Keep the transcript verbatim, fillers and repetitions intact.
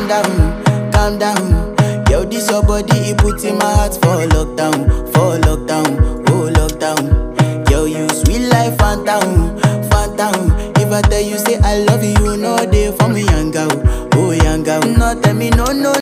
down, calm down. Yo, this your body, it puts in my heart for lockdown, for lockdown, oh lockdown. Yo, you sweet life, phantom, phantom. If I tell you say I love you, you know they for me, young girl, oh young girl. No, tell me no, no.